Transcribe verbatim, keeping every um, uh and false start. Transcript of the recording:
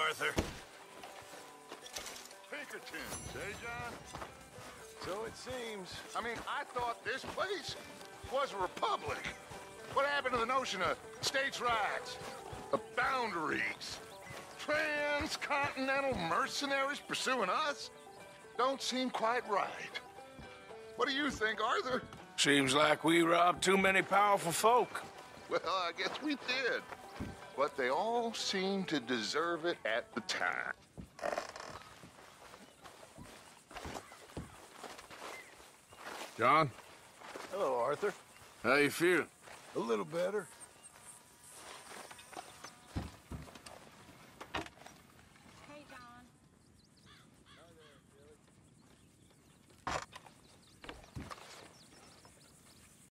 Arthur. Pinkertons, eh, John? So it seems. I mean, I thought this place was a republic. What happened to the notion of states' rights, of boundaries? Transcontinental mercenaries pursuing us? Don't seem quite right. What do you think, Arthur? Seems like we robbed too many powerful folk. Well, I guess we did. But they all seemed to deserve it at the time. John, Hello, Arthur. how you feeling? A little better.